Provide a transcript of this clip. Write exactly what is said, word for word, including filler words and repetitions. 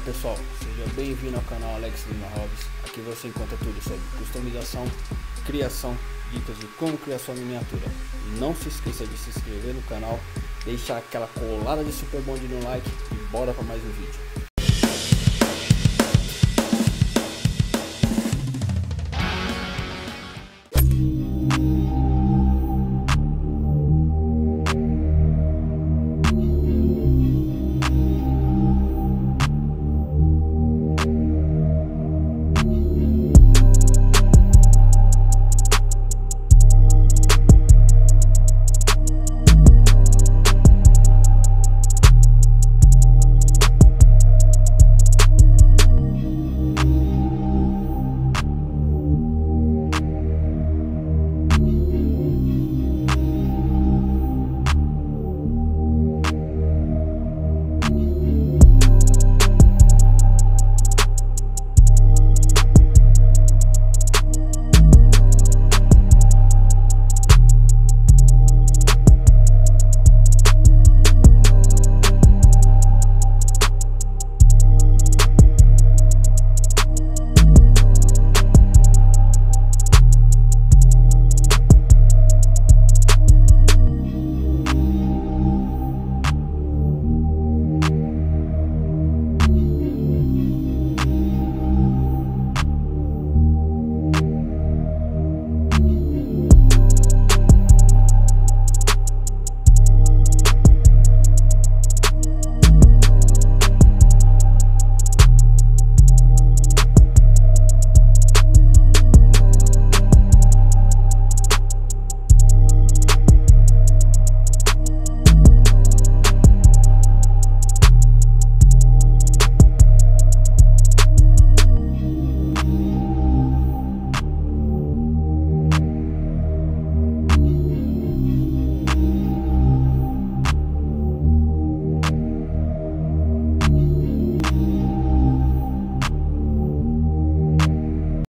pessoal, seja bem-vindo ao canal Alex Lima Hobbies. Aqui você encontra tudo sobre customização, criação, dicas de como criar sua miniatura. Não se esqueça de se inscrever no canal, deixar aquela colada de super bonde no like e bora para mais um vídeo.